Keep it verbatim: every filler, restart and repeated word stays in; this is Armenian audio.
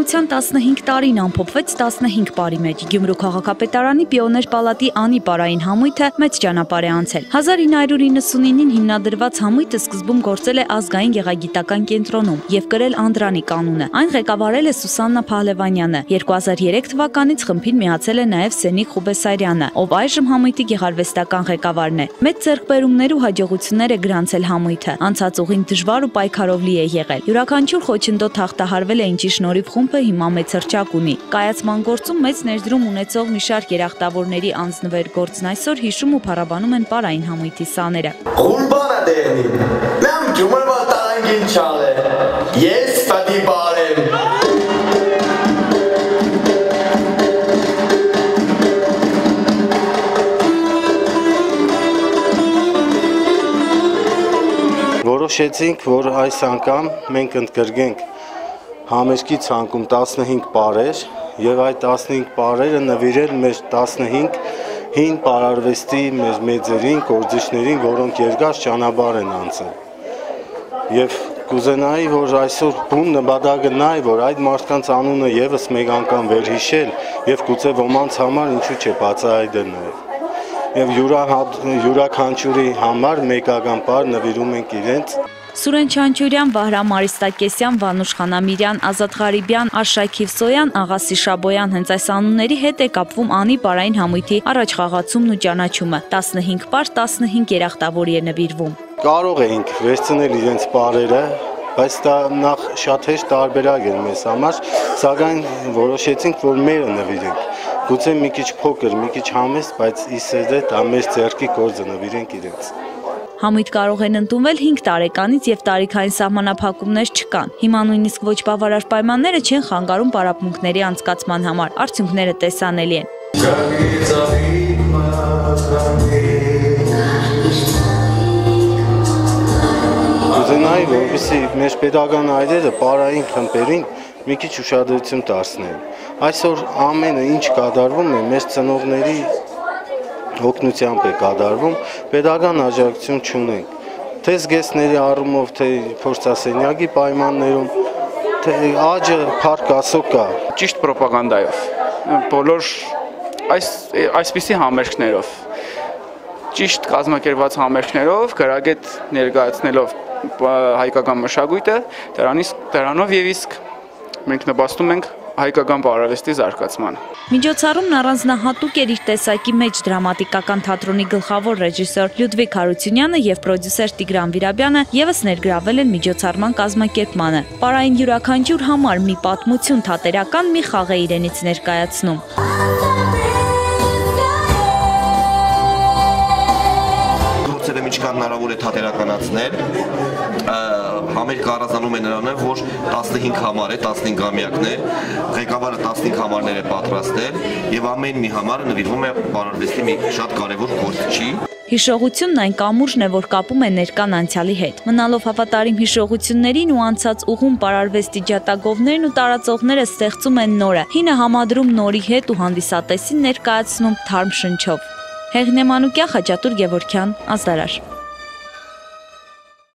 Իշխանության տասնհինգ տարին ամփոփվեց տասնհինգ տարի մեջ։ Գյումրու քաղաքապետարանի պիոներ պալատի Անի պարային համույթը մեծ ճանապարհ է անցել։ հազար ինը հարյուր իննսունինին հիմնադրված համույթը սկզբում գործել է ազգային գեղագիտական կենտրոնում եւ կրել Անդրանիկ անունը։ Այն ղեկավարել է Սուսաննա Փահլևանյանը։ երկու հազար երեք թվականից խմբին միացել է նաեւ Սենիկ Խուբեսարյանը, ով այժմ համույթի գեղարվեստական ղեկավարն է։ Մեծ ձեռքբերումներ ու հաջողություններ է գրանցել համույթը։ Անցած ուղին դժվար ու պայքարով լի է եղել։ Յուրաքանչյուր խոչընդոտ հաղթահարվել է, ինչի շնորհիվ խումբը հիմա մեծ հռչակ ունի։ Կայացման գործում մեծ ներդրում ունեցող մի շարք երախտավորների անձնվեր գործն այսօր հիշում ու փառաբանում են պարային համույթի սաները։ Ղուրբանը դերնի։ Մեմ ջումրվա տարանգին չալե։ Ես պատի բարեմ։ Որոշեցինք, որ այս անգամ մենք ընդգրկենք համերգի ցանկում տասնհինգ պարեր եւ այդ տասնհինգ պարերը նվիրել մեր տասնհինգ հին պարարվեստի մեր մեծերին, գործիչներին, որոնք երկար ճանապարհ են անցել։ Եվ կուզենայի, որ այսօր բուն նպատակը նա է, որ այդ մարդկանց անունը եւս մեկ անգամ վերհիշել եւ գուցե ոմանց համար ինչու՞ չէ բացահայտել նաեւ։ Եվ յուրաքանչյուրի համար մեկական պար նվիրում ենք իրենց։ Սուրեն Չանչուրյան, Վահրամ Արիստակեսյան, Վանուշ Խանամիրյան, Ազատ Ղարիբյան, Արշակ Հիվսոյան, Աղասի Շաբոյան հենց այս անունների հետ է կապվում Անի պարային համույթի առաջխաղացումն ու ճանաչումը։ տասնհինգ պար, տասնհինգ երախտավորի է նվիրվում։ Կարող էինք վերցնել իրենց պարերը, բայց դա նախ շատ հեշտ տարբերակ էր մեզ համար, սակայն որոշեցինք, որ մերը նվիրենք։ Գուցե մի քիչ փոքր, մի քիչ համեստ, բայց իսեդե դա մեր ձեռքի գործը նվիրենք իրենց։ Համույթ կարող են ընդունվել հինգ տարեկանից եւ տարիքային սահմանափակումներ չկան։ Հիմա նույնիսկ ոչ բավարար պայմանները չեն խանգարում պարապմունքների անցկացման համար։ Արդյունքները տեսանելի են։ Կուզենայի, որպեսզի մեր պետական այրերը պարային խմբերին մի քիչ ուշադրություն դարձնեն։ Այսօր ամենը ինչ կատարվում է, մեր ծնողների օգնությամբ է կատարվում, պետական աջակցություն չունենք։ Թե զգեստների առումով, թե փորձասենյակի պայմաններում, թե աճը փառք Աստծո կա։ Ճիշտ պրոպագանդայով, բոլոր այս այսպիսի համերգներով, ճիշտ կազմակերպված համերգներով, գրագետ ներկայացնելով հայկական մշակույթը, դրանով եւ իսկ մենք նպաստում ենք հայկական պարարվեստի զարգացմանը։ Միջոցառումն առանձնահատուկ էր իր տեսակի մեջ դրամատիկական թատրոնի գլխավոր ռեժիսոր Լյուդվիգ Հարությունյանը եւ պրոդյուսեր Տիգրան Վիրաբյանը եւս ներգրավել են միջոցառման կազմակերպմանը։ Պարային յուրաքանչյուր համար մի պատմություն թատերական մի խաղ է իրենից ներկայացնում։ Գործերը միջքան հնարավոր է թատերականացնել։ Համերգը առանձնանում է նրանով, որ տասնհինգ համար է, տասնհինգամյակն է, ղեկավարը տասնհինգ համարներ է պատրաստել եւ ամեն մի համարը նվիրվում է պարարվեստի մի շատ կարեւոր գործչի։ Հիշողությունն այն կամուրջն է, որ կապում է ներկան անցյալի հետ։ Մնալով հավատարիմ հիշողություններին ու անցած ուղում պարարվեստի ջատագովներն ու տարածողները ստեղծում են նորը։ Հինը համադրում նորի հետ ու հանդիսատեսին ներկայացնում թարմ շնչով։ Հեղինե Մանուկյան, Խաչատուր Գևորգյան, Ազդարար։